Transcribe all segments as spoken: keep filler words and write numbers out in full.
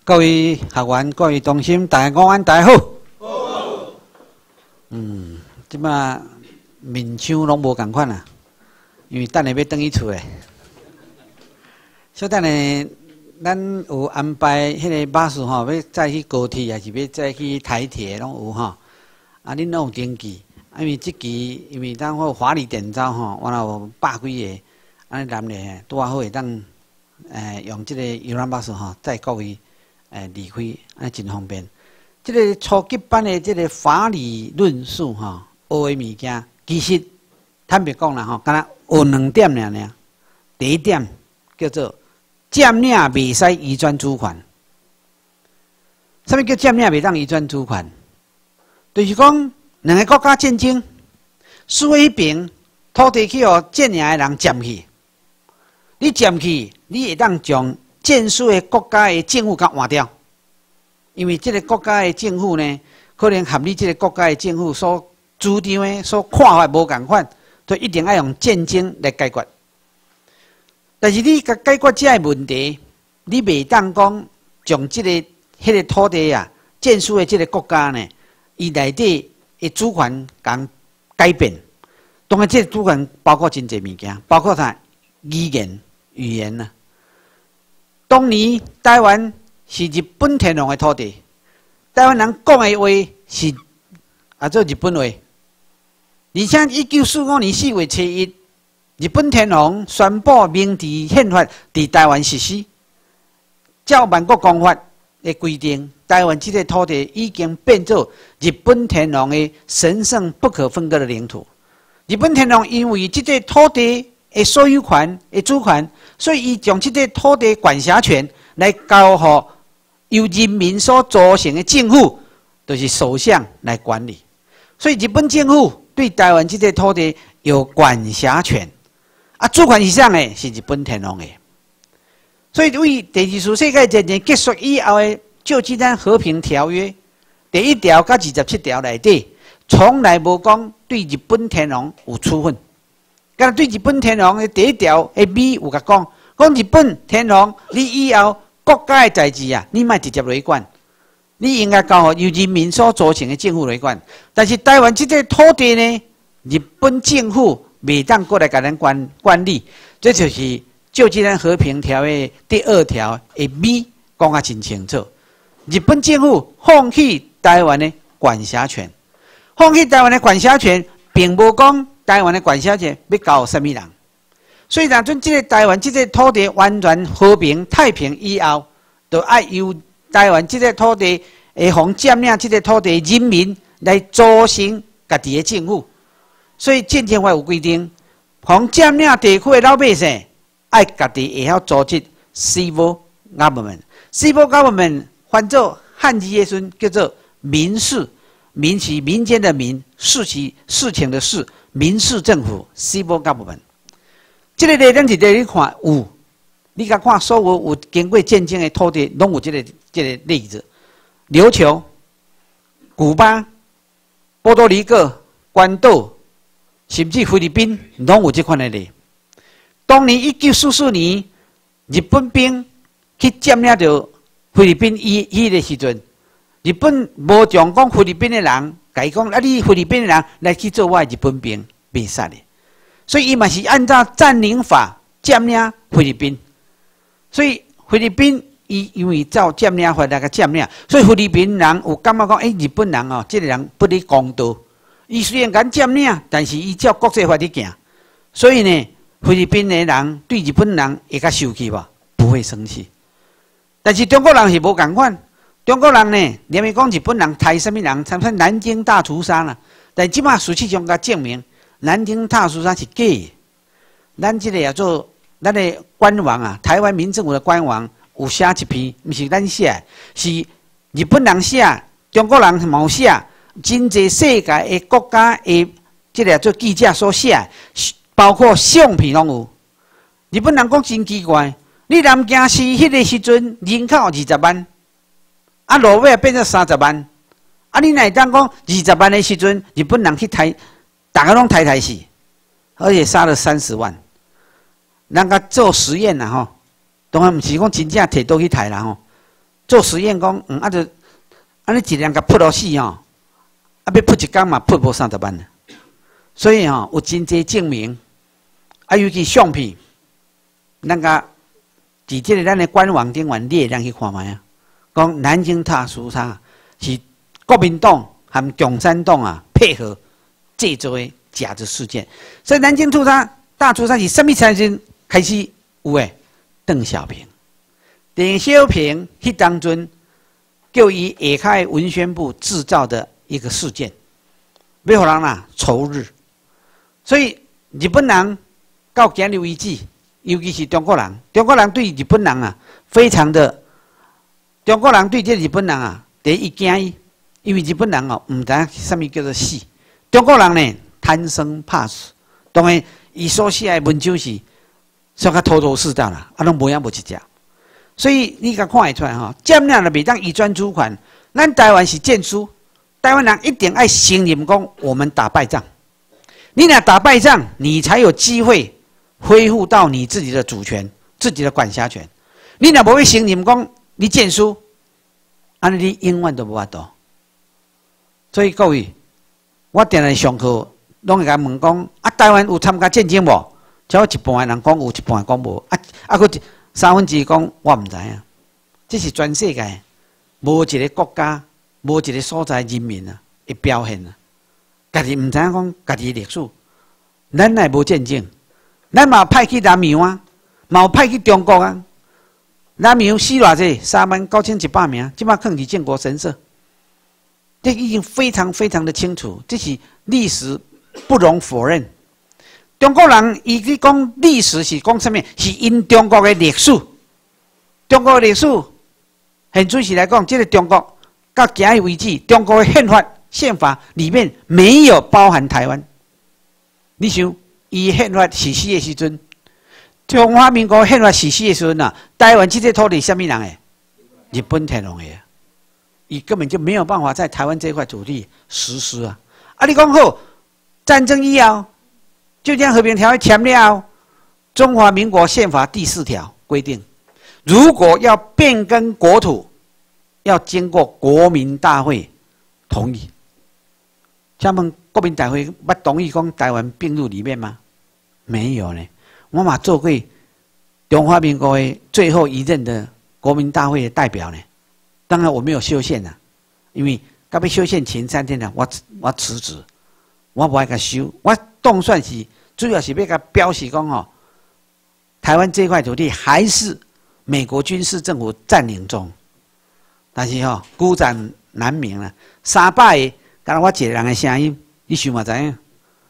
各位学员、各位同心，大家午安，大家好。好。嗯，即马面相拢无共款啊，因为等下要转去厝诶。小等下，咱有安排迄个巴士吼，要再去高铁，还是要再去台铁，拢有吼。啊，恁拢有登记，啊，因为即期因为当好华丽点招吼，完了有百几个，安尼男的拄啊好会当诶用即个游览巴士吼，载各位。 诶，离开安尼真方便。即、这个初级班的即个法理论述吼，学的物件，其实坦白讲啦吼，敢若学两点尔尔。第一点叫做占领袂使移转主权。啥物叫占领袂当移转主权？就是讲两个国家战争，输迄边土地去互占领的人占去，你占去，你会当将。 建输的国家的政府甲换掉，因为这个国家的政府呢，可能和你这个国家的政府所主张的、所看法无共款，就一定要用战争来解决。但是你甲解决这个问题，你袂当讲将这个迄个土地啊，建输的这个国家呢，伊内底的主权讲改变。当然，这个主权包括真侪物件，包括啥语言、语言呐、啊。 当年台湾是日本天皇的土地，台湾人讲的话是啊做日本话。而且一九四五年四月七日，日本天皇宣布明治宪法伫台湾实施，照万国公法的规定，台湾这个土地已经变作日本天皇的神圣不可分割的领土。日本天皇因为这个土地。 的所有权、的主权，所以伊将这个土地管辖权来交予由人民所组成的政府，就是首相来管理。所以日本政府对台湾这个土地有管辖权，啊，主权是谁的？是日本天皇的。所以为第二次世界战争结束以后的《旧金山和平条约》第一条甲二十七条内底，从来无讲对日本天皇有处分。 敢对日本天皇的第一条的美有甲讲，讲日本天皇，你以后国家的代志啊，你莫直接来管，你应该交予由人民所组成的政府来管。但是台湾这个土地呢，日本政府袂当过来甲咱管管理，这就是《旧金山和平条约》第二条的美讲啊真清楚。日本政府放弃台湾的管辖权，放弃台湾的管辖权，并无讲。 台湾的管辖权要交什么人？所以，若阵这个台湾这个土地完全和平太平以后，就要由台湾这个土地会互占领这个土地人民来组成家己的政府。所以，战争法有规定，互占领地区的老百姓爱家己会晓组织 civil government。civil government 翻做汉字的时阵叫做民事，民是民间的民，事是事情的事。 民事政府 （civil government）， 这个呢，咱是在你看有，你甲看所有有经过战争的土地，拢有这个这个例子。琉球、古巴、波多黎各、关岛，甚至菲律宾，拢有这款的例。当年一九四四年，日本兵去占领着菲律宾伊迄个时阵，日本无将讲菲律宾的人。 甲伊讲，啊！你菲律宾的人来去做我的日本兵，袂使的。所以伊嘛是按照占领法占领菲律宾。所以菲律宾伊因为照占领法来个占领，所以菲律宾人有感觉讲，诶、欸，日本人哦，这个人不理公道。伊虽然敢占领，但是伊照国际法去行。所以呢，菲律宾的人对日本人会较生气吧？不会生气。但是中国人是无共款。 中国人呢，连咪讲日本人杀什么人？参参南京大屠杀啦。但即马事实上甲证明，南京大屠杀是假的。咱即个叫做咱的官网啊，台湾民政府的官网有写一篇，毋是咱写，是日本人写，中国人冇写，真侪世界的国家的即个做记者所写，包括相片拢有。日本人讲真奇怪，你南京市迄个时阵人口二十万。 啊，落尾变成三十万，啊，你哪当讲二十万的时阵，日本人去台，大家拢台台死，而且杀了三十万。人家做实验啦吼，当然毋是讲真正摕倒去台啦吼， 做实验讲，嗯，啊就安尼一两个扑落死吼，啊要扑一工嘛，扑无三十万呢。所以吼、哦，有真济证明，啊，尤其相片，咱个伫即个咱的官网顶面列，咱去看卖啊。讲南京大屠杀是国民党和共产党啊配合制作的假的事件。所以南京屠杀大屠杀是什么时阵开始有诶？邓小平，邓小平迄当阵就以下开文宣部制造的一个事件，要互人啊仇日。所以日本人到今日为止，尤其是中国人，中国人对日本人啊非常的，中国人对这日本人啊，第一惊伊，因为日本人哦唔知影什么叫做死，中国人呢贪生怕死，当然伊所写的文章是说较头头是道啦，啊拢无影无一只。所以你甲看会出来吼，占领了袂当移转主权，咱台湾是剑书，台湾人一定爱承认讲我们打败仗。你俩打败仗，你才有机会恢复到你自己的主权、自己的管辖权。你俩不会承认讲你剑书，安尼你永远都无法度。所以各位，我定来上课，拢会甲问讲：啊，台湾有参加战争无？只有一半的人讲有，一半讲无。啊啊，佫三分之一讲我唔知影。这是全世界无一个国家、无一个所在人民啊的表现啊。家己唔知影讲家己历史，咱乃无战争，咱嘛派去南洋啊，嘛有派去中国啊。南洋死偌济，三万九千一百名，即摆放伫建国神社，这已经非常非常的清楚，这是历史不容否认。中国人伊去讲历史是讲什么？是因中国的历史，中国的历史，很准时来讲，这个中国到今日为止，中国的宪法。宪法里面没有包含台湾。你想，伊宪法实施的时阵，中华民国宪法实施的时阵啊，台湾这块土地什么人的？日本天皇的，伊根本就没有办法在台湾这块土地实施啊！啊，你讲好，战争以后，就将和平条约签了后，中华民国宪法第四条规定，如果要变更国土，要经过国民大会同意。请问国民大会捌同意讲台湾并入里面吗？没有呢。我嘛做过中华民国的最后一任的国民大会的代表呢。当然我没有修宪呐，因为到要修宪前三天呢，我我辞职，我不爱甲修。我当算是主要是要甲表示讲哦，台湾这块土地还是美国军事政府占领中，但是哦孤掌难鸣啊，三百个。敢我一个人的声音，你想嘛知影，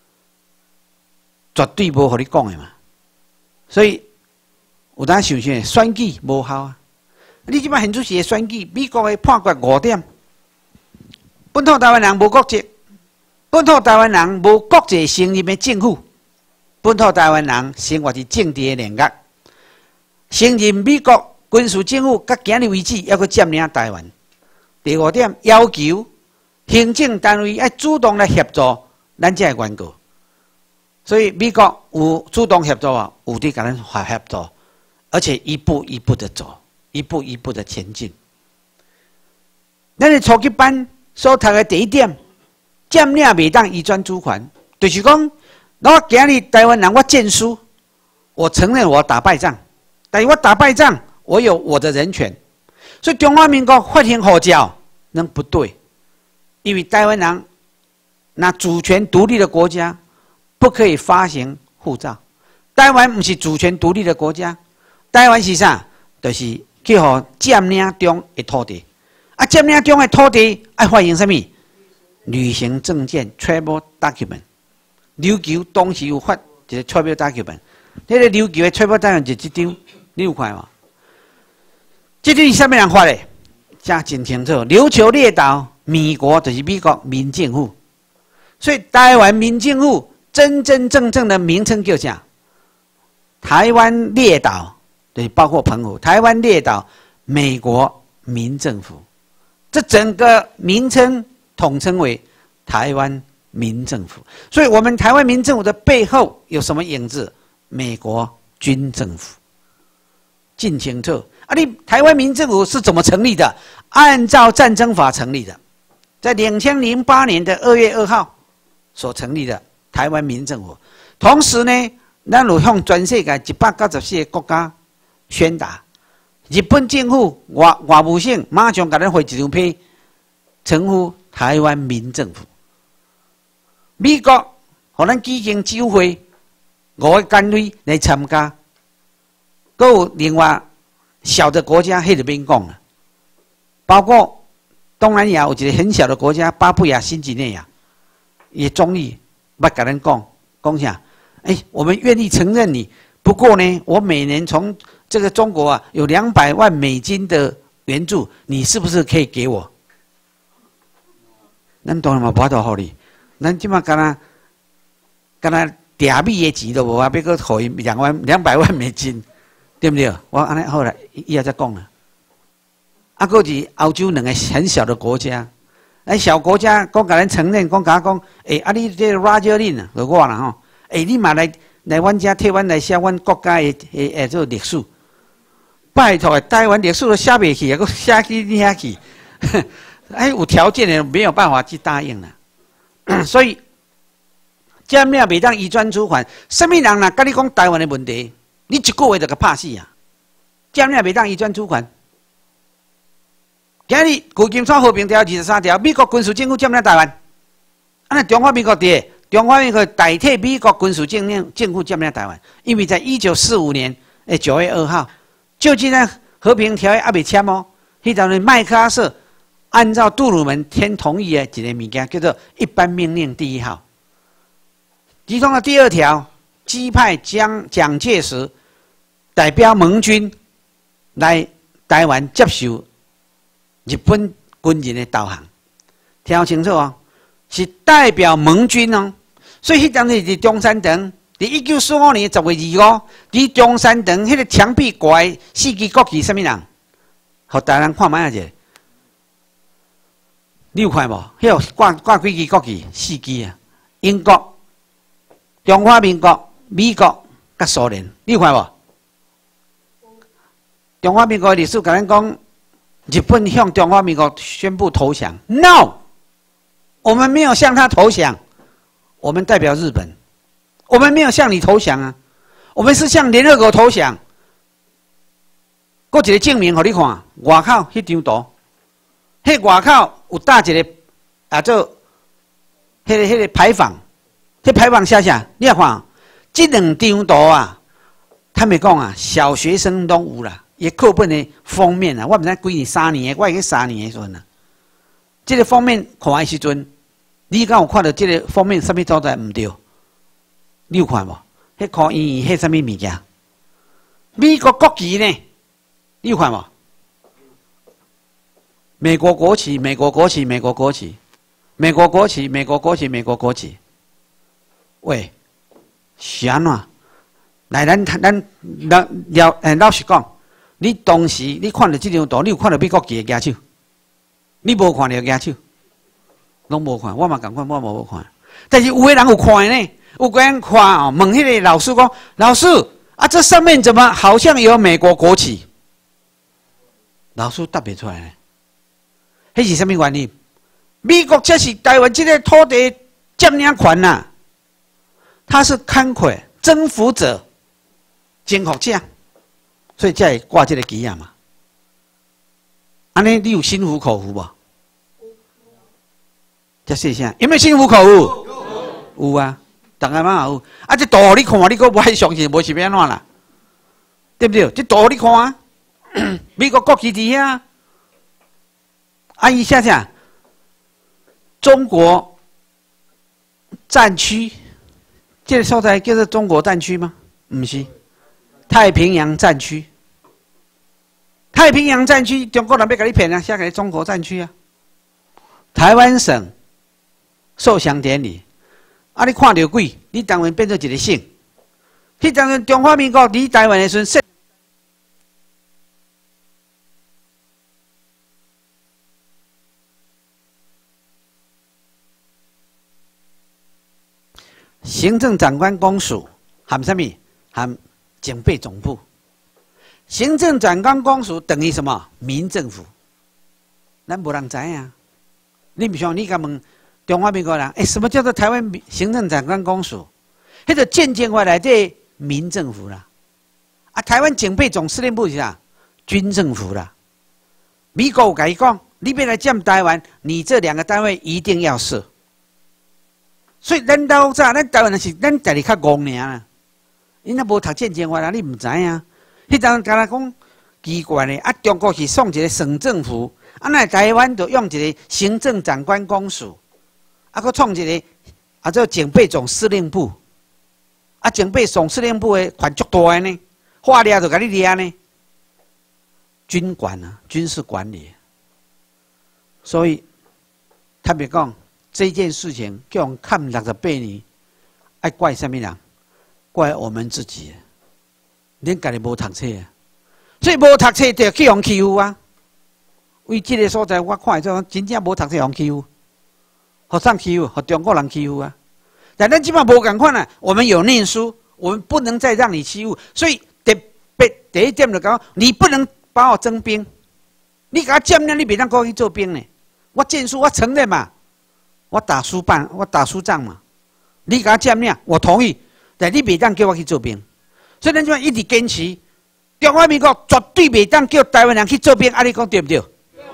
绝对无互你讲的嘛。所以有当想想，选举无效啊！你即摆现出是选举，美国的判决五点，本土台湾人无国籍，本土台湾人无国际承认的政府，本土台湾人生活伫政治的联合，承认美国军事政府，到今日为止还阁占领台湾。第五点要求。行政单位要主动来协助咱这个原告，所以美国有主动协助啊，有伫甲咱协助，而且一步一步的走，一步一步的前进。咱的初级班所读的第一点，占领袂当移转主权，就是讲，我今日台湾人我剑书，我承认我打败仗，但是我打败仗，我有我的人权，所以中华民国发行护照，那不对。因为台湾人，那主权独立的国家，不可以发行护照。台湾不是主权独立的国家，台湾是啥？就是去互占领中的土地。啊，占领中的土地爱发行什么？旅行证件 （travel document）。琉球当时有发一个 travel document， 那个琉球的 travel document 就这张，你有看吗？这张是什么人发的？讲真清楚，琉球列岛。美国就是美国民政府，所以台湾民政府真真正正的名称叫啥？台湾列岛，对，包括澎湖，台湾列岛美国民政府，这整个名称统称为台湾民政府。所以，我们台湾民政府的背后有什么影子？美国军政府，真清楚。 啊，你台湾民政府是怎么成立的？按照战争法成立的，在两千零八年的二月二号所成立的台湾民政府。同时呢，咱有向全世界一百九十四个国家宣达，日本政府外外务省马上给咱回一张批，称呼台湾民政府。美国互咱举行酒会，五个干队来参加，还有另外小的国家，迄就免讲了，包括东南亚有一个很小的国家巴布亚新几内亚，也总理捌甲咱讲讲啥？哎、欸，我们愿意承认你，不过呢，我每年从这个中国啊有两百万美金的援助，你是不是可以给我？咱当然嘛，无法度互你。咱即马干那干那嗲米的钱都无啊，要搁互伊两万两百万美金，对不对？我安尼后来以后再讲了。啊，搁是欧洲两个很小的国家，哎，小国家讲甲咱承认，讲甲讲，诶、欸，啊你这 Roger Lin 啊，就我啦吼，诶、欸，你嘛来来阮遮替阮来写阮国家的诶诶做历史，拜托，台湾历史都写袂起，还搁写去你遐去，哎，有条件的没有办法去答应了，所以占领袂当移转主权，什么人若甲你讲台湾的问题，你一个月就甲拍死啊！占领袂当移转主权。今日旧金山和平条二十三条，美国军事政府占领台湾，安尼中华民国伫中华民国代替美国军事政府政府占领台湾，因为在一九四五年诶九月二号，旧金山和平条约还未签哦，迄阵呢麦克阿瑟按照杜鲁门先同意的一个物件，叫做一般命令第一号，其中的第二条，击派蒋蒋介石代表盟军来台湾接受日本军人的导航，听清楚哦，是代表盟军哦。所以迄阵是伫中山堂，伫一九四五年十月二五，伫中山堂迄个墙壁挂的四支国旗，什么人？互大人看卖者，你有看无？迄个挂挂几支国旗？四支啊！英国、中华民国、美国、甲苏联，你有看无？中华民国的历史甲咱讲。日本向中华民国宣布投降 ，no， 我们没有向他投降，我们代表日本，我们没有向你投降啊，我们是向联合国投降。搁一个证明，互你看，外口迄张图，迄外口有搭一个啊做，迄、那个迄、那个牌坊，迄牌坊写啥？你也看，这两张图啊，他们讲啊，小学生拢有啦。伊课本的封面啊，我毋知几年三年的，我是三年的时阵啊。这个封面看的时阵，你敢有看到这个封面什么所在毋对？你有看无？迄看圆圆，迄什么物件？美国国旗呢？你有看无？美国国旗，美国国旗，美国国旗，美国国旗，美国国旗，美国国旗。喂，是安怎？来，咱咱咱了，诶，老实讲。你当时你看到这张图，你有看到美国旗的举手？你无看到举手，拢无看。我嘛共款，我无看。但是有个人有看呢，有个人看哦，问迄个老师讲：“老师啊，这上面怎么好像有美国国旗？”老师答不出来呢。迄是什么原因？美国这是台湾这个土地占领权呐、啊，他是慷慨征服者、征服者。所以才会挂这个旗啊嘛，安尼你有心服口服无？再说声，有没有心服口服？有，有啊，当然嘛有。啊，这图你看，你搁不爱相信，无是变怎啦？对不对？这图你看啊，美国国旗伫遐，啊，伊写啥？中国战区，这个所在叫做中国战区吗？不是。太平洋战区，太平洋战区，中国人要甲你骗啊，写给中国战区啊。台湾省受降典礼，啊，你看到鬼，你当然变做一个省。迄当然中华民国离台湾的时阵，行政长官公署含什么？含警备总部， 行政长官公署等于什么？民政府。咱无人知啊。你比如你甲问中华民国人，哎、欸，什么叫做台湾行政长官公署？迄个建建回来这民政府啦。啊，台湾警备总司令部是啥？军政府啦。美国有甲伊讲，你要来占台湾，你这两个单位一定要设。所以咱到早，咱台湾人是咱家己较戆尔啦。因那无读建建法啦，你唔知啊？迄阵甲咱讲奇怪咧，啊，中国是创一个省政府，啊，那台湾就用一个行政长官公署，啊，佮创一个啊，叫警备总司令部，啊，警备总司令部诶权足大诶呢，话掠就甲你掠呢。军管啊，军事管理。所以坦白讲，这件事情叫我们看六十八年，爱怪什么人？怪我们自己。恁家己无读册啊，所以无读册就去用欺负啊。为这个所在，我看做真正无读册用欺负，互谁欺负？互中国人欺负啊！但咱即摆无共款啊，我们有念书，我们不能再让你欺负。所以特别第一点就讲，你不能把我征兵，你甲我占领，你袂当过去做兵呢。我建书，我承认嘛，我打输办，我打输仗嘛。你甲我占领，我同意，但你袂当叫我去做兵。所以咱即摆一直坚持，中华民国绝对袂当叫台湾人去做兵。啊，你讲对不对？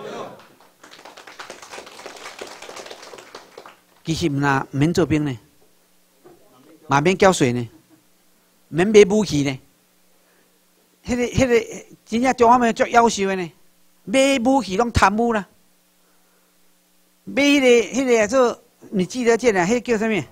其实唔啦，唔免做兵呢，嘛免缴税呢，免买武器呢。迄、那个、迄、那个，真正中华民国足夭寿的呢，买武器拢贪污啦。买迄、那个、迄、那个做，你记得见啊？迄、那个、叫什么？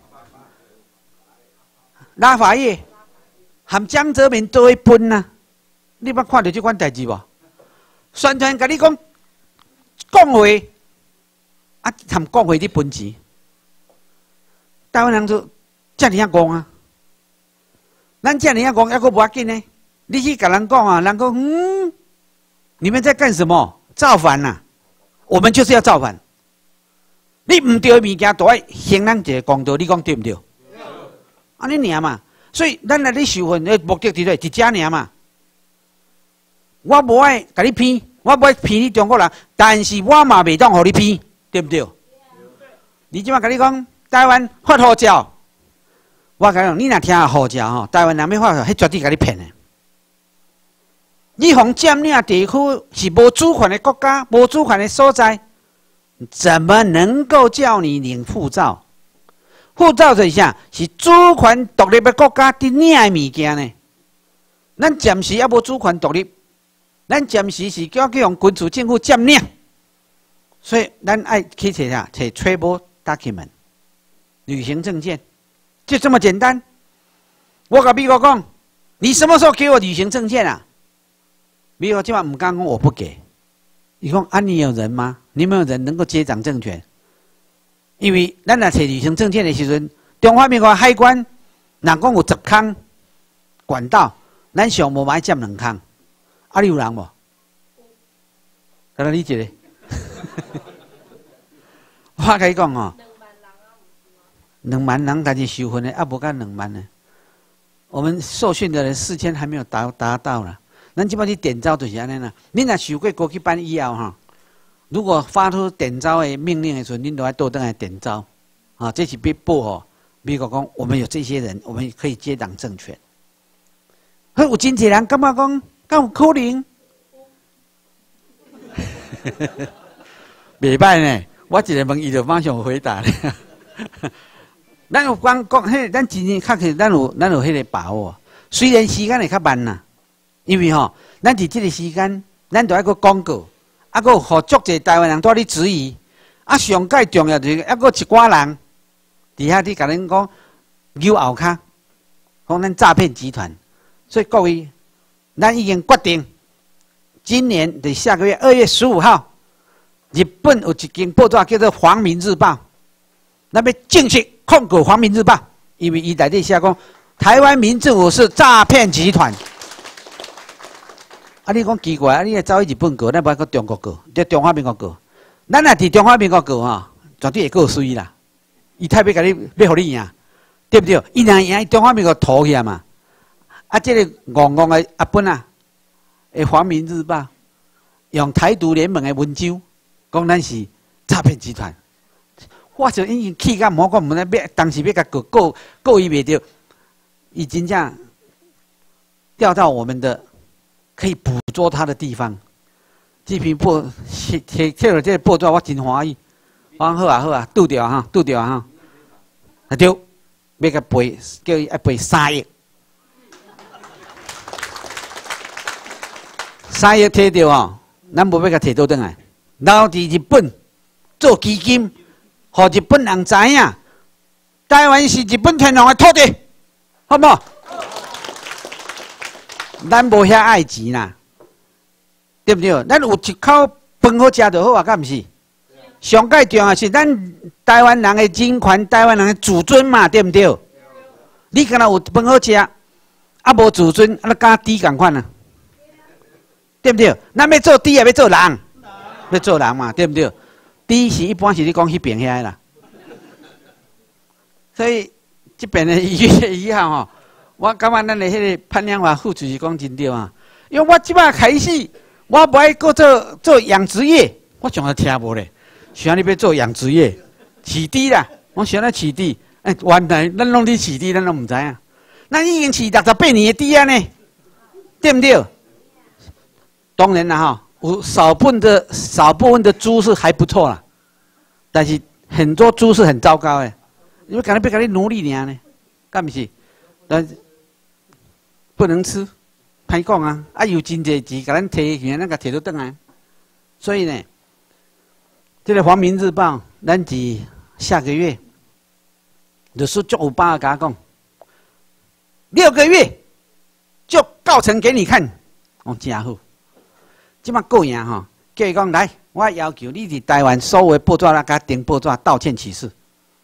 拉法叶，含江泽民都会分呐、啊。你捌看到这款代志无？宣传甲你讲讲话，啊，含讲话伫分钱。台湾人就遮尔啊讲啊，咱遮尔啊讲，还阁无要紧呢。你去甲人讲啊，人讲嗯，你们在干什么？造反呐、啊！我们就是要造反。你唔对的物件，都爱行咱一个公道，你讲对唔对？安尼尔嘛，所以咱来咧受训的目的伫咧，伫遮尔嘛。我无爱甲你骗，我无爱骗你中国人，但是我嘛袂当互你骗，对不对？你即摆甲你讲台湾发护照，我甲你讲，你若听护照吼，台湾人要发照，迄绝对甲你骗的。你方占领地区是无主权的国家，无主权的所在，怎么能够叫你领护照？护照就是啥？是主权独立的国家伫领的物件呢？咱暂时还无主权独立，咱暂时是叫去用军事政府占领，所以咱爱去找啥？找 travel document， 旅行证件，就这么简单。我甲美国讲，你什么时候给我旅行证件啊？美国今晚唔敢讲我不给，你讲啊，你有人吗？你没有人能够接掌政权？因为咱若找旅行证件的时阵，中华民国海关人讲有十空管道，咱上无买占两空，啊，你有人无？敢若你一个？我甲你讲哦，两万人，但是受训的啊，无甲两万呢。我们受训的人四千还没有达达到啦。咱即摆去点招就是安尼啦。恁若受过高级班以后哈。如果发出点招的命令的时候，恁都要倒转来点招，啊，这是被报吼。美国讲我们有这些人，我们可以接掌政权。嘿，有真济人感觉讲，敢有可能？袂歹呢，我一个问伊就马上回答咧。咱有讲讲，迄咱真正确实，咱有咱有迄个把握。虽然时间会较慢呐，因为吼，咱伫这个时间，咱都要个广告。啊，阁互足侪台湾人在咧质疑，啊，上界重要就是，啊，阁一寡人伫遐伫甲恁讲扭后骹，讲咱诈骗集团。所以各位，咱已经决定，今年的下个月二月十五号，日本有一间报纸叫做《黄民日报》，那边正式控告《黄民日报》，因为伊内底写讲台湾民政府是诈骗集团。啊！你讲奇怪，啊！你来走去日本告，咱不爱搁中国告，在中华民国告。咱若伫中华民国告吼，绝对会告水啦。伊太要甲你，要互你赢，对不对？伊若赢，中华民国拖去啊嘛。啊，这个戆戆的阿本啊， 的《华民日报》用台独联盟的文章，讲咱是诈骗集团。我就已经气到毛讲，唔知要当时要甲告告告伊袂着，伊真正调到我们的可以捕捉他的地方。这篇报贴贴贴了这个报纸，我真欢喜。我讲好啊好啊，拄着哈，拄着哈，啊对，要甲赔，叫伊要赔三亿。 三亿摕到哦，咱无要甲摕倒转来，留伫日本做基金，互日本人知影，台湾是日本天皇的土地，好无？咱无遐爱钱啦，对不对？咱有一口饭好食就好啊，敢毋是？上界重要是咱台湾人的人权，台湾人的自尊嘛，对不对？你敢若有饭好食，啊无自尊，啊，敢猪共款啊？ 对不对？咱要做猪也要做人，要做人嘛，对不对？猪是一般是你讲迄边遐啦，所以这边的一月一号吼，我感觉咱的迄个潘良华副主席讲真对啊，因为我即摆开始，我不爱搁做做养殖业，我从来听无咧，想你要做养殖业，饲猪啦，我想来饲猪，哎，原来咱拢伫饲猪，咱拢唔知影，咱已经饲六十八年的猪啊呢，对不对？ 当然啦，哈，有少部分的少部分的猪是还不错啦，但是很多猪是很糟糕的，因为可能被给你奴隶尔呢，干不是？但不能吃，歹讲啊，啊有真济钱，给咱摕去，咱个摕到转来。所以呢，这个《华民日报》，咱是下个月，就是足有把握甲我讲，六个月就告成给你看，哦，真好。 即马过赢吼，叫伊讲来，我要求你伫台湾所有报纸啦，甲订报纸道歉启事。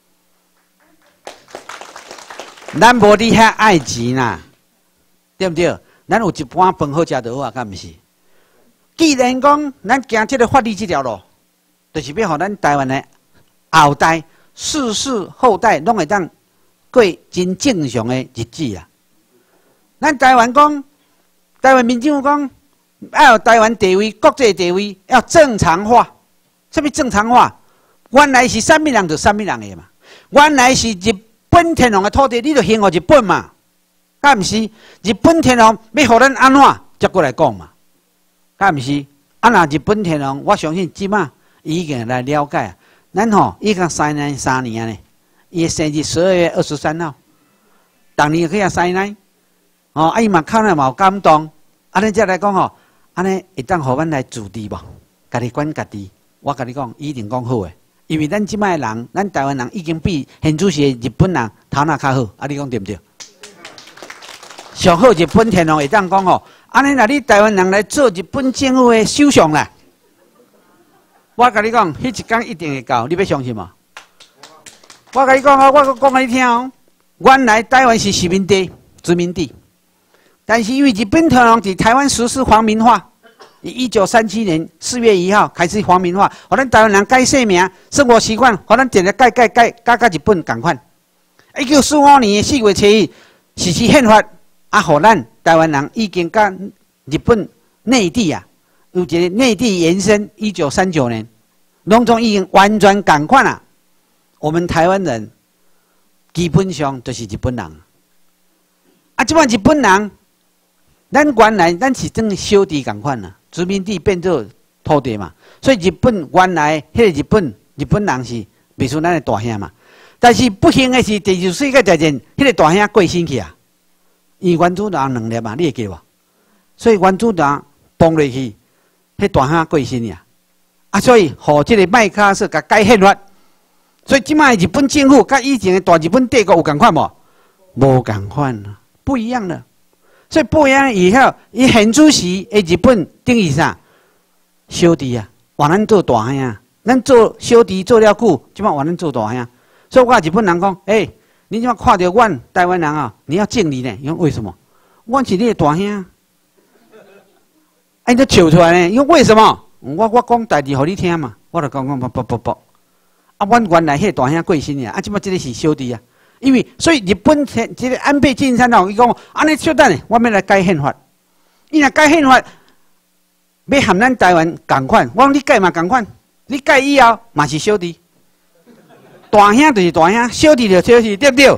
咱无你遐爱钱啦，对不对？咱有一碗饭好食就好啊，敢毋是？既然讲咱行即个法律这条路，就是要互咱台湾的后代、世世后代拢会当过真正常的日子啊。咱台湾讲，台湾民众讲。 要有台湾地位、国际地位要正常化。什么正常化？原来是啥物人就啥物人的嘛。原来是日本天皇的土地，你就还给日本嘛。敢毋是？日本天皇要互咱安怎，才过来讲嘛。敢毋是？啊，那日本天皇，我相信即马已经来了解。咱吼已经三年三年呢，伊的生日十二月二十三号，当年去遐三奶，哦，啊伊嘛看了嘛有感动，安尼才来讲吼。 安尼会当互阮来自治无？家己管家己。我甲你讲，一定讲好诶。因为咱即摆人，咱台湾人已经比现主席日本人头脑较好。啊，你讲对不对？上好日本天皇会当讲吼，安尼若你台湾人来做日本政府诶首相啦，我甲你讲，迄一天一定会到。你要相信吗？我甲你讲哦，我讲甲你听哦。原来台湾是殖民地，殖民地。 但是因为日本天皇伫台湾实施皇民化，以一九三七年四月一号开始皇民化，互咱台湾人改姓名、生活习惯，互咱直接改改改改甲日本共款。一九四五年四月七日实施宪法，啊，互咱台湾人已经甲日本内地啊，有一个内地延伸。一九三九年，拢总已经完全共款啊。我们台湾人基本上就是日本人，啊，即摆日本人。 咱原来咱是种小地共款啦，殖民地变做土地嘛，所以日本原来迄个日本日本人是袂输咱的大兄嘛。但是不幸的是，第二次世界大战迄个大兄过身去啊，因原子弹两粒嘛，你会记无？所以原子弹崩落去，迄大兄过身呀。啊，所以互即个麦克阿瑟甲改宪法，所以即摆日本政府甲以前的大日本帝国有共款无？无共款啊，不一样了。 所以不一样以后，伊现主席诶日本等于啥？小弟啊，换咱做大兄啊，咱做小弟做了久，即摆换咱做大兄。所以我日本人讲，诶、欸，你即摆看到阮台湾人啊，你要敬礼呢？因为为什么？阮是你的大兄。哎，你笑出来呢？因为为什么？我我讲代志互你听嘛，我就讲讲不不不不。啊，阮原来迄个大兄过身呀，啊，即摆即个是小弟啊。 因为所以日本这个安倍晋三哦，伊讲安尼小等下，我们来改宪法。伊若改宪法， 要含咱台湾同款，我讲你改嘛同款，你改以后嘛是小弟，大兄就是大兄，小弟就小弟，对不对？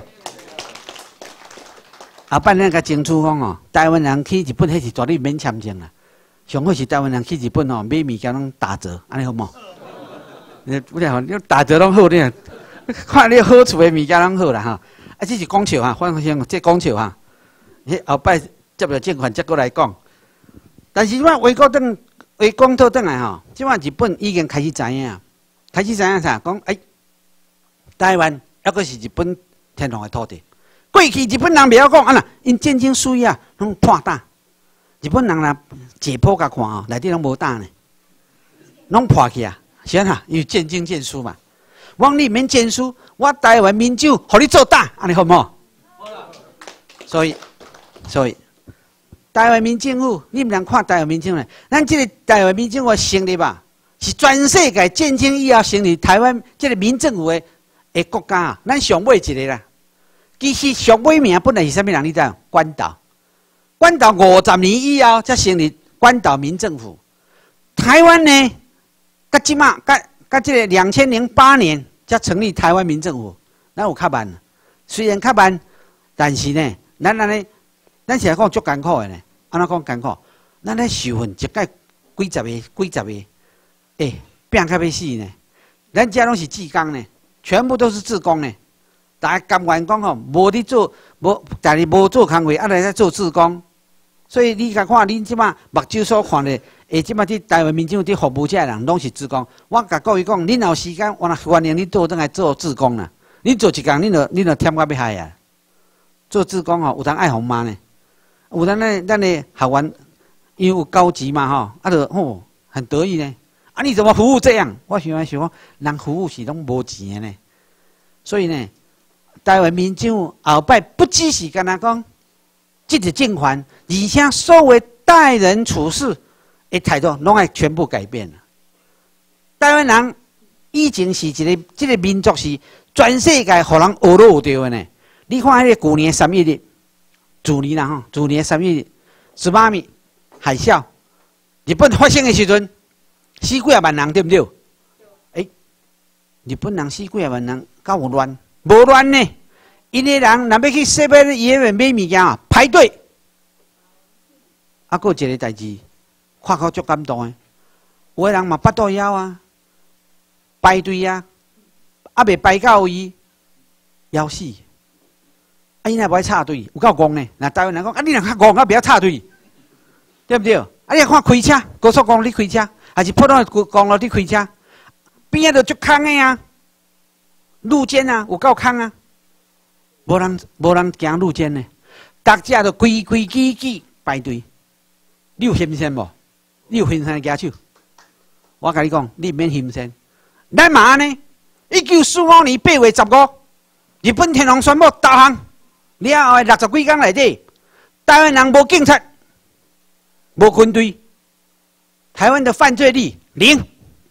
后摆咱甲争取讲哦，台湾人去日本迄是绝对免签证啦，上好是台湾人去日本哦，买物件拢打折，安尼好无？你不然你打折拢好咧，看你好处的物件拢好啦哈。啊，这是讲笑哈，反正这讲笑哈。迄后摆接着政权再过来讲，但是我回过等回讲倒转来吼，即摆日本已经开始知影啊，开始知影啥？讲哎，台湾抑个是日本天皇的土地。过去日本人袂晓讲啊啦，因战争输啊，拢破打。日本人啦解剖甲看哦，内底拢无打呢，拢破去啊，是安哈？因为战争战输嘛。我讲你免战输，我台湾民主，互你做大，安尼好唔好？所以，所以台湾民政府，你毋通看台湾民政府，咱这个台湾民政府成立吧，是全世界战争以后成立台湾这个民政府的的国家啊，咱上尾一个啦。其实上尾名本来是啥物人？你知道？关岛，关岛五十年以后才成立关岛民政府。台湾呢，甲即马甲甲这个两千零八年才成立台湾民政府，咱有较慢，虽然较慢，但是呢，咱安尼，咱是来讲足艰苦的呢。安怎讲艰苦？咱咧受训一届几十个、几十个，诶、欸，拼到要死呢。咱遮拢是志工呢，全部都是志工呢。大家甘愿讲吼，无伫做，无，但是无做工课，啊来在做志工。所以你甲看，恁即马目睭所看的，诶，即马伫台湾民政府伫服务遮人，拢是志工。我甲各位讲，恁有时间，我若欢迎恁倒转来做志工啦。恁做一工，恁就恁就忝到要害啊！做志工吼，有当爱红妈呢，有当咱咱的学员，因为有高级嘛吼，啊就吼很得意呢。啊，你怎么服务这样？我想想讲，人服务是拢无钱的呢。所以呢，台湾民政府后摆不只是干那讲，这个政权，而且所有待人处事的态度，拢爱全部改变了。台湾人以前是一个这个民族是全世界互人学落有着的呢。你看迄个旧年三一日，旧年啦吼，旧年三一日，斯巴米海啸，日本发生的时阵，死几啊万人，对不对？哎、欸，日本人死几啊万人，敢有乱？无乱呢，因个人若要去西边医院买物件啊，排队。啊，还有一个代志，看到足感动的，有个人嘛巴肚枵啊，排队啊，啊未排到伊，枵死。啊，伊若无爱插队，有够戆呢。那台湾人讲，啊，你若较戆，啊，不要插队，对不对？啊，你看开车，高速公路你开车，还是普通的公路你开车，边仔就足空的啊，路肩啊，有够空啊，无人无人行路肩呢，大家都规规矩矩排队。你有欣赏无？你有欣赏举手？我甲你讲，你免欣赏。咱嘛呢？一九四五年八月十五，日本天皇宣布投降。了后的六十几天内底，台湾人无警察，无军队，台湾的犯罪率零，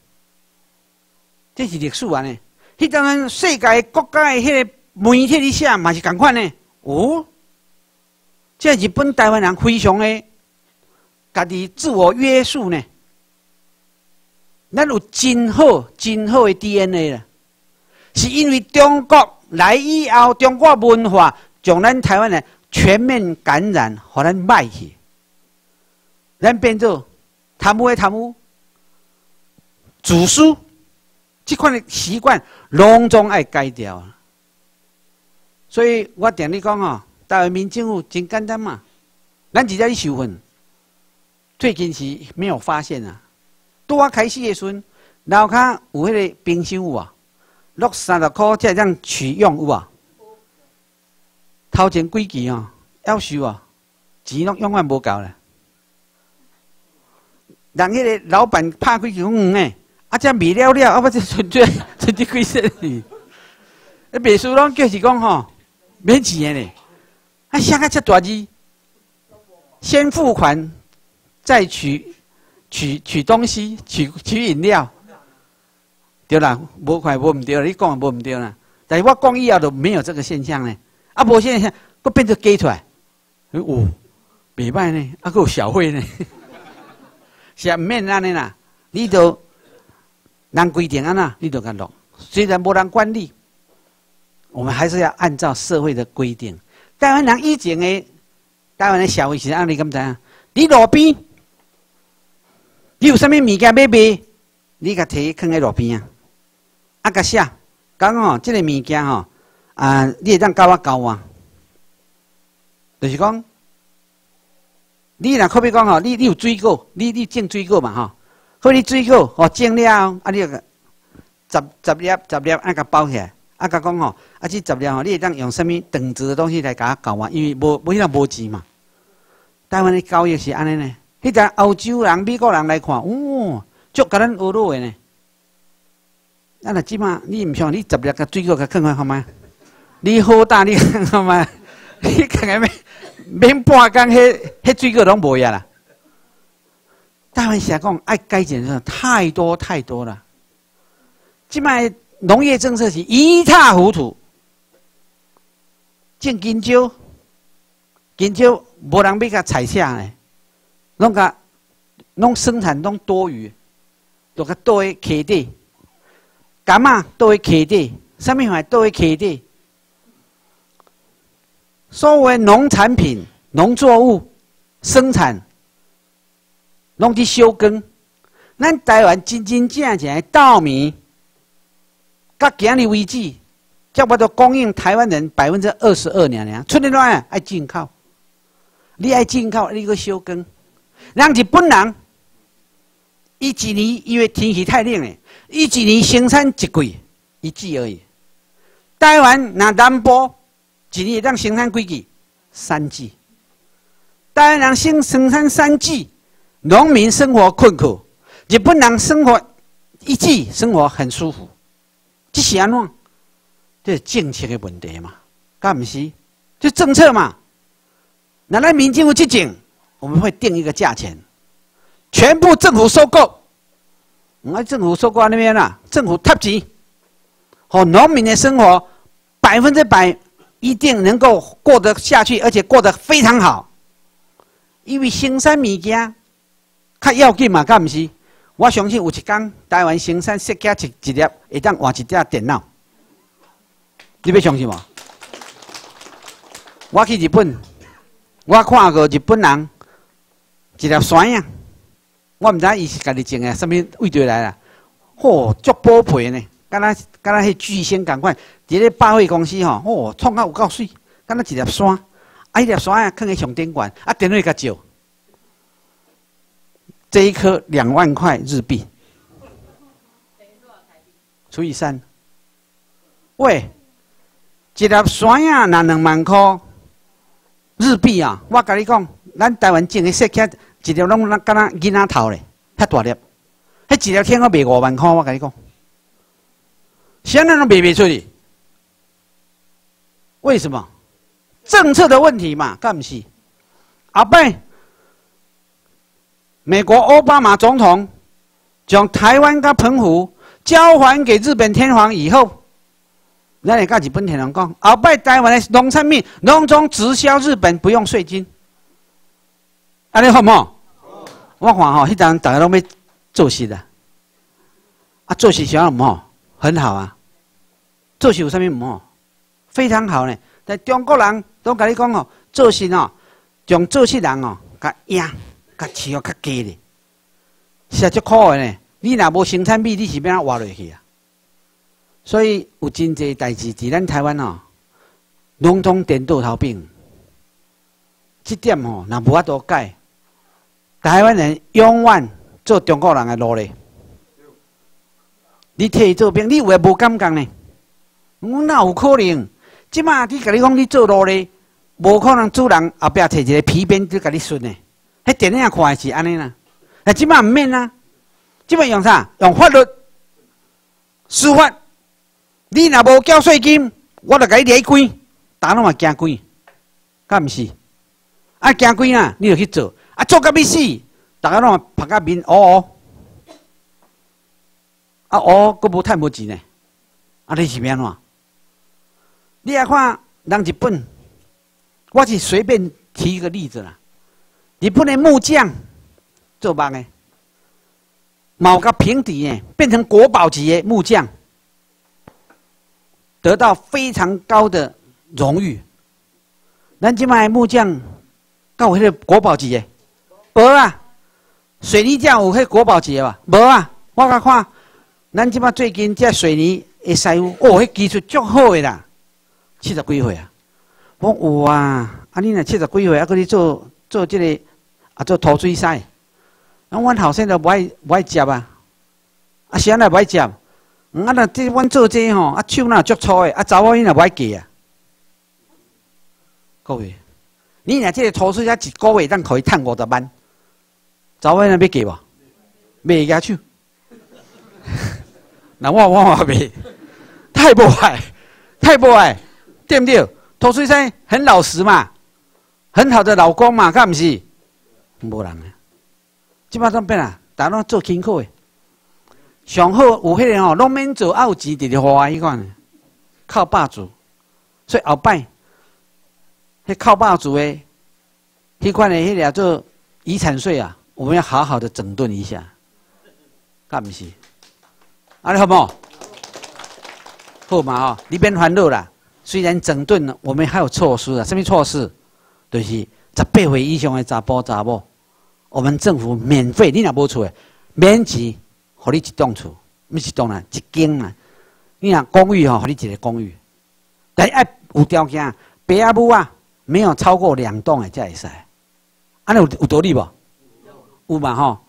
这是历史啊呢。迄阵世界国家的迄个媒体里写嘛是共款呢。哦，这日本台湾人非常的家己自我约束呢。咱有真好真好的 D N A 啦，是因为中国来以后，中国文化。将咱台湾人全面感染，互咱歹去，咱变做贪污的贪污，自私，这款的习惯拢总爱改掉。所以我定你讲哦，台湾民政府真简单嘛，咱直接去受训，最近是没有发现啊。拄啊开始的时阵，楼骹有迄个冰箱有啊，落三十块才让取用有啊。头前几期哦，夭寿哦，钱拢永远无够啦。人迄个老板拍几期讲嗯诶，啊这未了了，啊我这存这存这几十年，啊秘书拢叫是讲吼免钱诶咧，啊写个这大字，先付款再取取取东西，取取饮料，对啦，无款无唔对，你讲无唔对啦。但是我讲以后就没有这个现象呢。啊，无现在佫变做加出来，哦，袂歹呢，啊，佫有小费呢。 是唔免安尼啦，你就人规定安那，你就甲录。虽然无人管理，我们还是要按照社会的规定。台湾人以前的台湾的社会是安尼，敢知影？你路边，你有啥物物件要卖，你甲摕放喺路边啊，啊甲写，讲哦，即个物件吼，啊，你会当甲我交啊？就是讲，你若可比讲吼，你你有水果，你你种水果嘛吼，好你水果哦种了后，啊你个十十粒十粒啊甲包起来，啊甲讲吼，啊这十粒吼，你会当用啥物等值的东西来甲我交啊？因为无无迄个无钱嘛。台湾的交易是安尼呢，迄个欧洲人、美国人来看，哦，足甲咱学落的呢。啊若即马你毋像你十粒甲水果甲放开看觅，你好大你看看觅，你看下面。免半工，迄迄水果拢无呀啦。台湾社讲爱改进的太多太多了。即摆农业政策是一塌糊涂，种香蕉，香蕉无人要甲采下呢，拢甲拢生产拢多余，都甲倒喺溪底，柑仔倒喺溪底，啥物货倒喺溪底。所谓农产品、农作物生产，拢去休耕。咱台湾真真正正的稻米，到今日为止，差不多供应台湾人百分之二十二尔尔。出嚟哪爱进口？你爱进口，你个休耕。人日本人，伊一年因为天气太冷了，伊一年生产一季一季而已。台湾那南部。一年会当生产几季？三季。台湾人生生产三季，农民生活困苦；日本人生活一季，生活很舒服。这是安怎？这是政策的问题嘛？敢不是？就政策嘛。那咱民政府去整，我们会定一个价钱，全部政府收购。我们政府收购那边啦，政府贴钱，和农民的生活百分之百。一定能够过得下去，而且过得非常好。因为生产物件较要紧嘛，敢毋是？我相信有一天台湾生产设计一一粒会当换一只电脑，你要相信无？我去日本，我看过日本人一粒山啊，我毋知伊是家己种的，什么味道来啦？嚯，足薄皮呢！敢若敢若迄巨星共款，伫咧百货公司吼，哦，创啊有够水，敢若一粒山，啊，迄粒山啊，放喺上顶悬，啊，电话甲照，这一颗两万块日币，除以三，喂，一粒山啊，若两万块日币啊，我甲你讲，咱台湾种的设计一粒拢敢若囡仔头咧，遐大粒，迄一粒天我卖五万块，我甲你讲。现在都卖不出去，为什么？政策的问题嘛，干不是？后摆，美国奥巴马总统将台湾跟澎湖交还给日本天皇以后，咱会甲日本天皇讲，后摆台湾的农产品拢总直销日本，不用税金。安尼好唔好？我看吼，迄阵大家拢要做事的，啊，做事想要唔好，很好啊。做事有啥物唔好？非常好呢。但中国人都甲你讲哦，做事哦，将做事人哦，甲压、甲饲哦较低咧，是足苦的呢。你若无生产力，你是要哪活落去啊？所以有真济代志伫咱台湾哦，拢总颠倒头饼。这点哦，若无法度改，台湾人永远做中国人的奴隶。你替伊做兵，你有诶无感觉呢？我哪有可能？即马你甲你讲，你做奴隶，无可能主人后壁摕一个皮鞭就甲你顺呢。迄电影看是安尼啦。啊，即马毋免啊，即马用啥？用法律、司法。你若无缴税金，我就甲你掠关，大家拢嘛惊关，敢毋是？啊，惊关啊，你就去做，啊，做甲要死，大家拢嘛拍甲面，哦哦。啊哦，佫无趁无钱呢，啊你是安怎？你来看人日本，我是随便提一个例子啦。日本的木匠做梦的， 某个平底呢，变成国宝级的木匠，得到非常高的荣誉。咱即卖木匠，敢有迄个国宝级的？无啊，水泥匠有迄国宝级的吧？无啊，我甲看，咱即摆最近这水泥的师傅，哦，迄技术足好的啦，七十几岁啊！我有啊，啊你若七十几岁，啊，搁去做做即、這個啊做涂水师，啊，阮后生都不爱不爱接啊，啊谁也不爱接，啊那这阮做这吼，啊手那足粗的，啊查某囡也不爱嫁啊。各位，你若这个涂水师一个月当可以趁五十万，查某囡要嫁无？袂举手。那我我我袂，太不爱，太不爱，对不对？涂水师很老实嘛，很好的老公嘛，敢毋是？无人啊，即摆怎变啊？大家做辛苦的，上好有迄个吼，拢免做，啊有钱直直花迄款，靠霸主。所以后摆，迄靠霸主的，迄款的迄个做遗产税啊，我们要好好的整顿一下，敢毋是？安尼好无？好嘛吼，你别烦恼啦。虽然整顿了，我们还有措施啊。什么措施？就是十八岁以上的查甫查某，我们政府免费，你若无厝的，免钱，互你一栋厝，不是一栋啦，一间啦。你若公寓吼，互你一个公寓，但是爱有条件，爸仔母啊，没有超过两栋的才会使。安尼有有道理无？有嘛吼？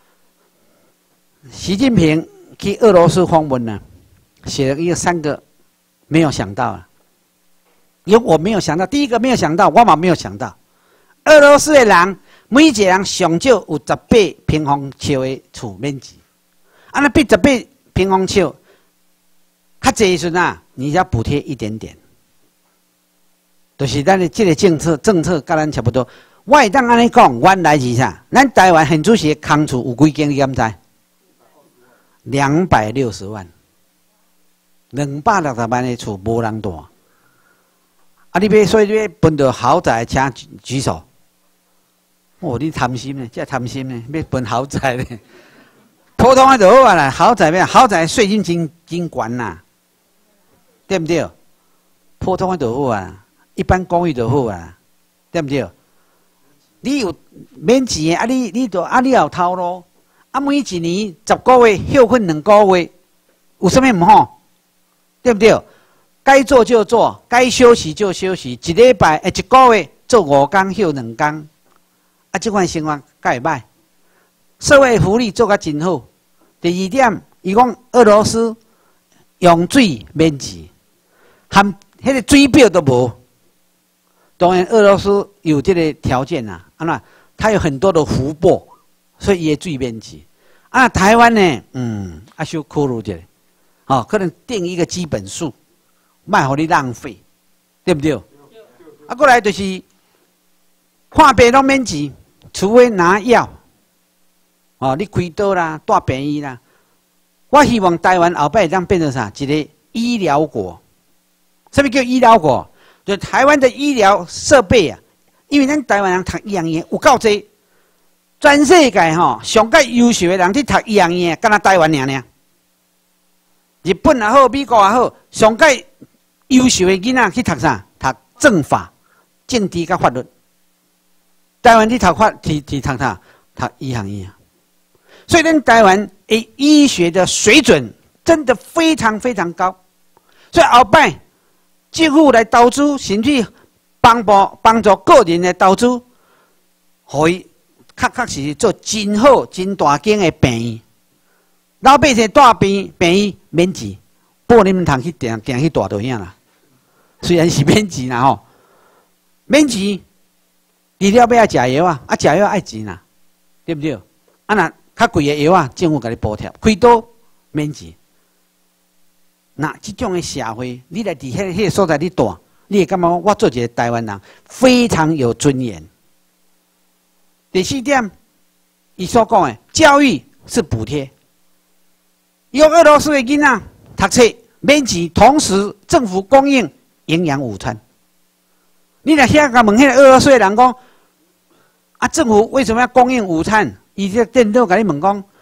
习近平去俄罗斯访问呢，写了一个三个，没有想到啊。因为我没有想到，第一个没有想到，我嘛没有想到，俄罗斯的人每一个人上少有十八平方尺的厝免钱，啊，那比十八平方尺较济时阵啊，你要补贴一点点，就是咱的这个政策政策跟咱差不多。我会当安尼讲，原来是啥？咱台湾现主席的空厝有几间？你敢知？两百六十万，两百六十万的厝无人住。啊！你要所以你要分到豪宅，请举举手。哦，你贪心呢？这贪心呢？要分豪宅呢？普通的就好啊啦，豪宅咩？豪宅税金真真悬呐，对不对？普通的就好啊，一般公寓就好啊，对不对？你有免钱的啊？你你就啊，你有头路啊？每一年十个月休困两个月，有啥物唔好？对不对？该做就做，该休息就休息，一礼拜诶一个月做五天休两天，啊，这款生活该会歹。社会福利做甲真好。第二点，伊讲俄罗斯用水免钱，含迄个水表都无。当然，俄罗斯有这个条件啊，啊那它有很多的湖泊，所以也水免钱。啊，台湾呢，嗯，啊小苦虑者，哦，可能定一个基本数。卖互你浪费，对不对？啊，过来就是看病拢免钱，除非拿药。哦，你开刀啦、大病院啦。我希望台湾后摆会当变成啥？一个医疗国。什么叫医疗国？就台湾的医疗设备啊，因为咱台湾人读医学院有够济，全世界吼上界优秀的人去读医学院，敢若台湾尔尔。日本也好，美国也好，上界优秀的囡仔去读啥？读政法、政治甲法律。台湾去读法，去去读啥？读医学院。所以，咱台湾的医学的水准真的非常非常高。所以后摆政府来投资，甚至帮助帮助个人的投资，可以确确实实做真好、真大间的病院。老百姓大病病院免钱。不过你们通去定定去大就影啦，虽然是免钱啦吼，免钱，除了要爱食药啊，啊食药爱钱啦，对不对？啊那较贵的药啊，政府给你补贴，开刀免钱。那这种的社会，你来伫迄迄个所在你住，你会感觉我做一个台湾人非常有尊严。第四点，伊所讲的教育是补贴，用俄罗斯的囡仔。读册免钱，同时政府供应营养午餐。你若遐个问迄个俄罗斯的人讲，啊，政府为什么要供应午餐？伊这电脑甲你问讲，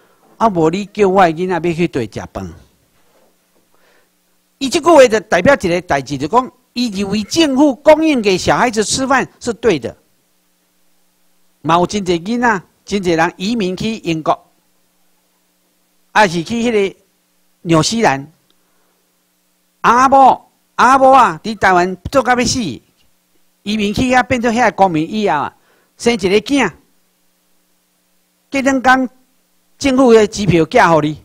啊，无你叫我囡仔要去对食饭。伊这句话就代表一个代志，就讲伊认为政府供应给小孩子吃饭是对的。嘛有真侪囡仔，真侪人移民去英国，还是去迄个纽西兰。阿某阿某啊，伫台湾做到要死，移民去遐变做遐公民以后啊，生一个囝，过两工政府的机票寄互你，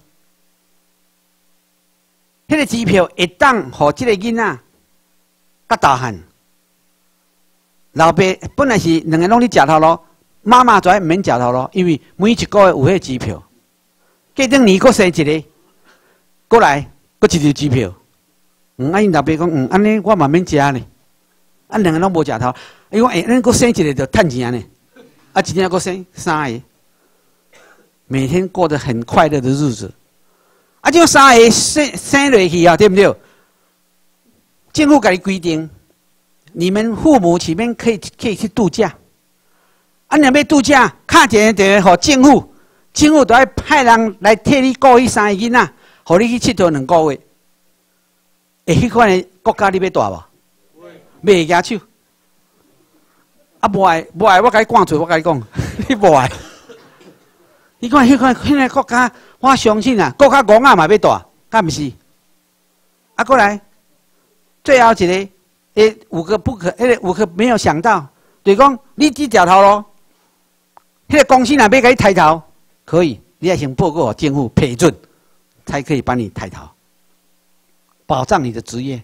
迄个机票会当互即个囡仔甲大汉。老爸本来是两个拢伫食头路。妈妈跩毋免食头路，因为每一个月有迄机票，过两年佫生一个，过来佫一张机票。嗯，啊，因老爸讲，嗯，安尼我嘛免食呢，啊，两个拢无食头。伊讲，哎，恁佫生一个就趁钱呢，啊，一年佫生三个，每天过得很快乐的日子。啊，这三个生生落去啊，对不对？政府给你规定，你们父母前面可以可以去度假。啊，你要度假，卡一个电话给政府，政府就要派人来替你顾迄三个囡仔，互你去佚佗两个月。会迄款的国家你要大无？袂举手。啊，无爱无爱，我甲你赶出，我甲你讲，你无爱。你看迄款迄个国家，我相信啊，国家戆仔嘛要大，敢毋是？啊，过来，最后一个，诶，五个不可，迄个五个没有想到，就是讲你只条头咯。迄个公司若要给你抬头，可以，你要先报告政府批准，才可以帮你抬头，保障你的职业。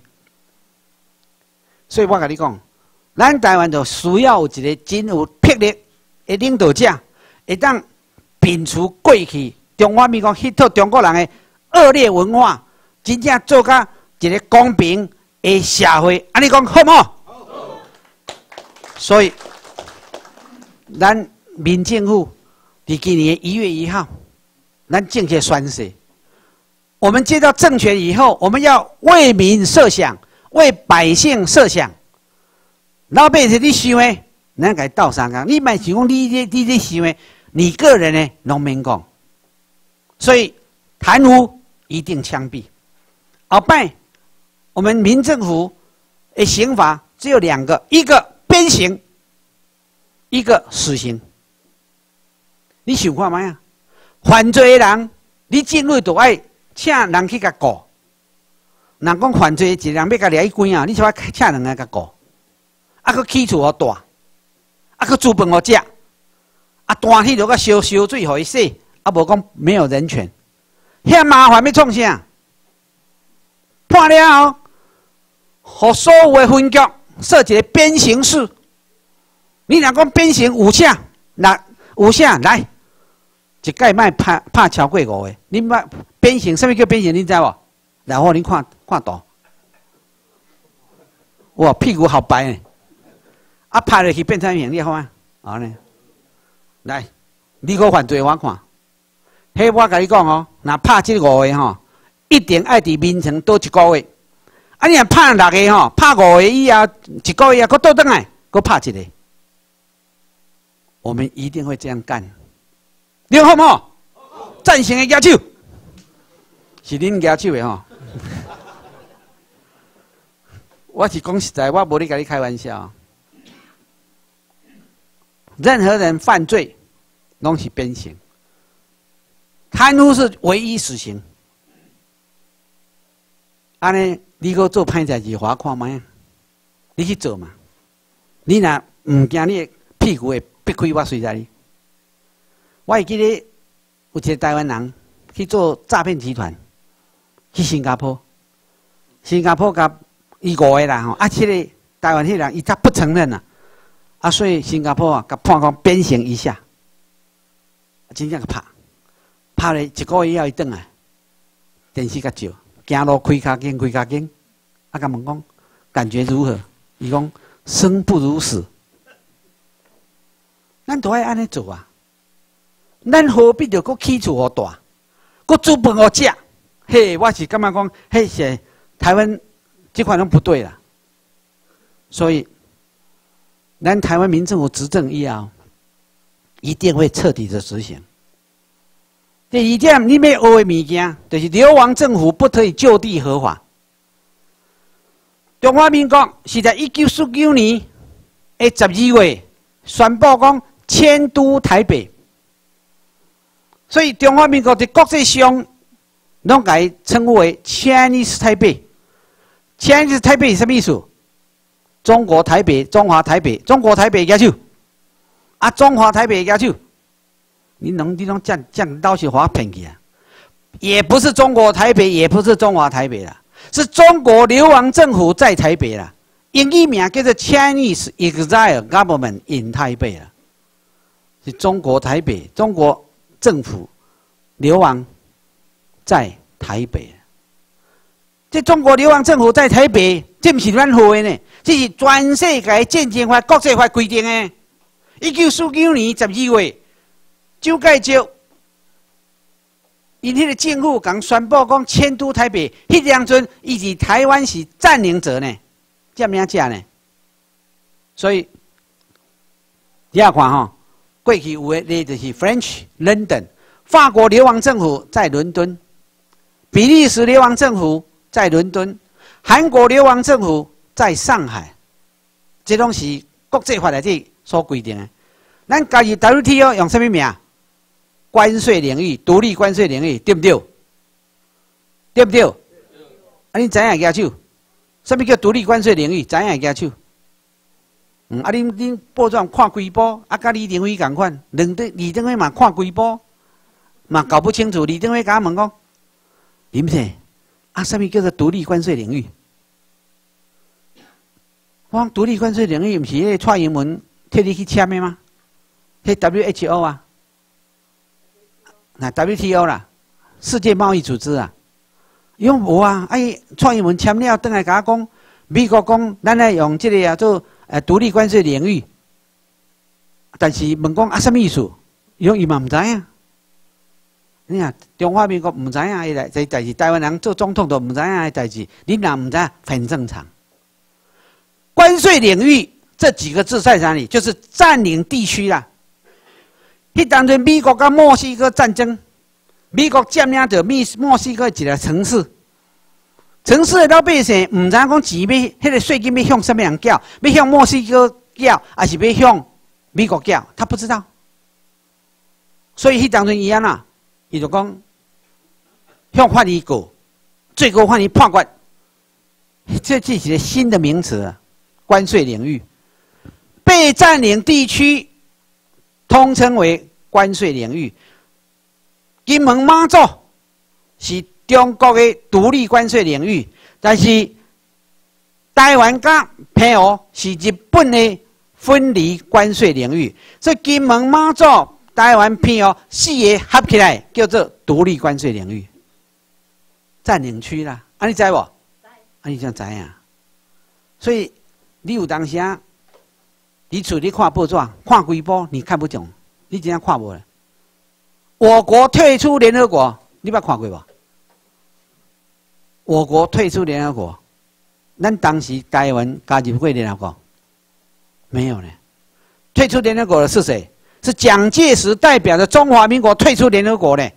所以我跟你讲，咱台湾就需要有一个真有魄力的领导者，会当摒除过去中华民国迄套中国人的恶劣文化，真正做甲一个公平的社会。安尼讲好唔好？好。所以，咱。民政府在今年一月一号，咱正式宣誓，我们接到政权以后，我们要为民设想，为百姓设想。老百姓你想的，咱该斗相共。你莫想讲你你你你想的，你个人呢，拢免讲。所以贪污一定枪毙。后摆我们民政府的刑罚只有两个，一个鞭刑，一个死刑。你想看卖啊？犯罪的人，你进入就爱请人去甲告。人讲犯罪一个人要甲掠去关啊，你就要请人来甲告。啊，佮起厝互住，啊，佮煮饭互食，啊，端去就佮烧烧水互伊洗，啊，无讲没有人权，遐麻烦要创啥？判了后，互所有的分局设一个鞭刑室。你若讲鞭刑有啥？那有啥来？一届卖拍拍超过五个，恁捌鞭刑？什么叫鞭刑？恁知无？然后恁看看图，哇，屁股好白呢！啊，拍落去变成形，你看啊，好呢。来，你个犯罪我看，迄我甲你讲哦，若拍这五个吼，一定爱伫眠床倒一个月。啊，你若拍六个吼，拍五个以后一个月，佫倒转来，佫拍一个。我们一定会这样干。你好唔好？赞成的举手，是恁举手的吼。我是讲实在，我无咧甲你开玩笑。任何人犯罪，拢是鞭刑。贪污是唯一死刑。安尼，你搁做歹代志，我看卖，你去做嘛。你若唔惊，你屁股会逼开我随在你。我会记得有一个台湾人去做诈骗集团，去新加坡。新加坡甲伊五个人吼，啊，这个台湾迄人伊他不承认啊，啊，所以新加坡啊，甲判讲鞭刑一下，真正甲拍，拍了一个月以后伊转来，电视甲照，行路开脚筋，开脚筋，啊，甲问讲感觉如何？伊讲生不如死，咱都爱安尼做啊。咱何必着搁起厝互大，搁煮饭互食？嘿，我是感觉讲，嘿是台湾这款拢不对啦。所以，咱台湾民政府执政以后，一定会彻底的执行。 第二点，你要学的物件，就是流亡政府不可以就地合法。中华民国是在一九四九年的十二月宣布讲迁都台北，所以中华民国在国际上拢把它称为 Chinese 台北。Chinese 台北是什么意思？中国台北、中华台北、中国台北举手，啊，中华台北举手。你能你能这样这样倒是划骗去啊？也不是中国台北，也不是中华台北啦，是中国流亡政府在台北啦。英语名叫做 Chinese Exile Government in 台北啦，是中国台北，中国政府流亡在台北。这中国流亡政府在台北，这不是咱会的呢，这是全世界战争法、国际法规定的。一九四九年十二月。蒋介石因迄个政府刚宣布讲迁都台北，迄当阵伊是台湾是占领者呢，这么讲呢？所以你要看吼，过去有的那就是 French London， 法国流亡政府在伦敦，比利时流亡政府在伦敦，韩国流亡政府在上海，这拢是国际法内底所规定的。咱家己 W T O 用什么名？关税领域，独立关税领域，对不对？对不对？啊，你知影举手？什么叫独立关税领域？知影举手？嗯，啊，恁恁报纸看几部？啊，甲李登辉共款，两对李登辉嘛看几部，嘛搞不清楚。李登辉甲我问讲，林先生，啊，什么叫做独立关税领域？我讲独立关税领域，毋是迄个蔡英文替你去签的吗？迄 W H O 啊。那 W T O 啦，世界贸易组织啊，因为无啊，哎，蔡英文签了，等来甲我讲，美国讲，咱来用这个啊做呃独立关税领域，但是问讲啊什么意思？伊讲伊嘛唔知影。你看中华民国唔知影迄代这代志，台湾人做总统都唔知影迄代志，你若唔知很正常。关税领域这几个字在哪里？就是占领地区啦。迄当阵美国甲墨西哥战争，美国占领着墨墨西哥一个城市，城市的老百姓唔知讲钱要，迄个税金要向什么人缴？要向墨西哥缴，还是要向美国缴？他不知道。所以迄当阵伊安那，伊就讲向法院告，最高法院判决，这这是一个新的名词，关税领域，被占领地区。通称为关税领域。金门、马祖是中国的独立关税领域，但是台湾甲澎湖是日本的分离关税领域。所以金门、马祖、台湾、澎湖四个合起来叫做独立关税领域，占领区啦。啊，你知无？啊，你怎知影？所以你有当时啊。你厝里看报纸，看几部你看不懂，你怎样看无咧？我国退出联合国，你捌看过无？我国退出联合国，咱当时台湾加入过联合国，没有呢。退出联合国的是谁？是蒋介石代表的中华民国退出联合国呢。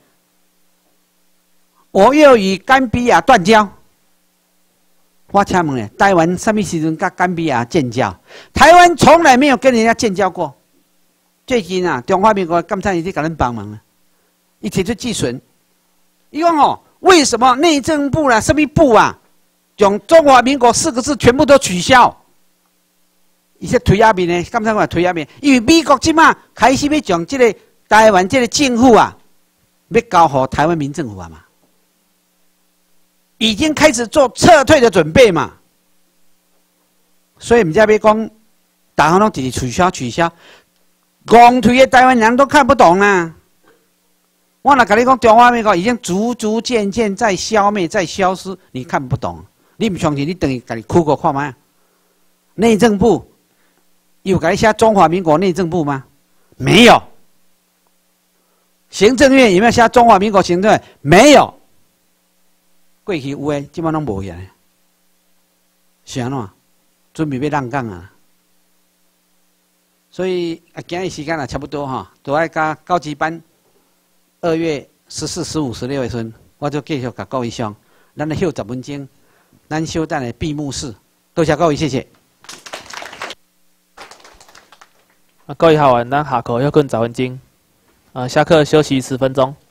我又与甘比亚断交。我请问咧，台湾什么时阵跟甘比亚建交？台湾从来没有跟人家建交过。最近啊，中华民国刚才已经给人帮忙了，伊提出质询，伊讲哦，为什么内政部啦、什么部啊，将中华民国四个字全部都取消？伊说推下面呢，刚才我推下面，因为美国即马开始要将这个台湾这个政府啊，要交予台湾民政府啊嘛。已经开始做撤退的准备嘛，所以唔知要讲，大家拢直接取消取消，光推的台湾人都看不懂啊。我若跟你讲，中华民国已经逐逐渐渐在消灭，在消失，你看不懂，你唔相信，你等于家己苦过看卖。内政部有给你写中华民国内政部吗？没有。行政院有没有写中华民国行政院？没有。过去有诶，即摆拢无呀。是安怎？准备要浪讲啊。所以啊，今日时间也差不多哈，都爱加高级班。二月十四、十五、十六的时阵，我就继续甲各位上，咱来休十分钟，咱小等的闭幕式。多谢各位，谢谢。 啊，各位好玩，咱下课要跟十分钟，啊，下课休息十分钟。